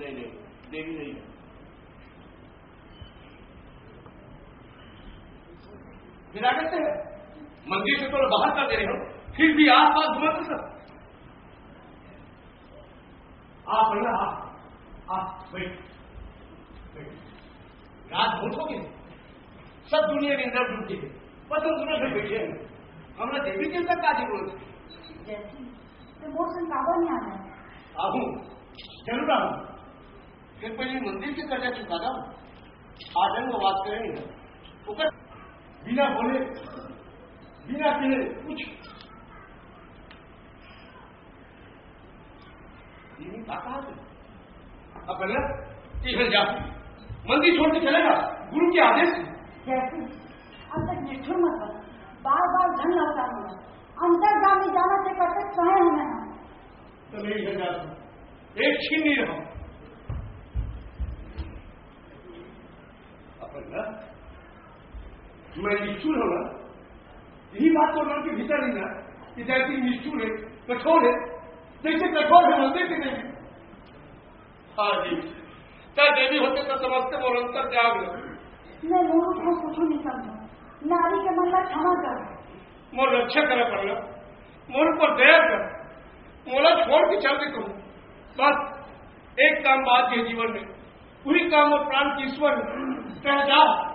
नहीं, देवी नहीं है। फिर आगे से मंदिर से थोड़ा बाहर कर दे रहे हो, फिर भी आस पास घुमा तो सब आप बढ़िया आप बैठ रात बहुत हो गई, सब दुनिया के अंदर डूब गई, पता सुना फिर बैठे हैं हमरा देवी देवता का जरूरत है। तो मोर संतावर नहीं आना है। आहू जरूर आहू, फिर पहले मंदिर के कर्जा चुका दो, आदम को बात करेंगे ऊपर बिना बोले बिना पीने कुछ कहा अब पहले इधर जा मंदिर छोड़ के चलेगा गुरु के आदेश से। जैसे अब तक निष्ठुर मत बना, बार बार धन लौटा हुआ अंदर जाने जाना से करते सहे हमें ना तो मैं इधर जा एक छीन नहीं रहा अपन ना मैं निष्ठुर हूं ना, यही बात तो मन के भीतर नहीं ना कि जैसी निष्ठुर है कठोर है, जैसे कठोर है मंदिर की देवी। हाँ जी क्या देवी होते तो समझते मोर अंतर त्याग लो। मैं मूर्ख को कुछ नहीं समझा, नारी के मन का क्षमा कर, मोर रक्षा करे पड़ना, मोर पर दया कर, मोला छोड़ के चल के कहूँ बस एक काम बात है जीवन में, पूरी काम और प्राण की ईश्वर कह जा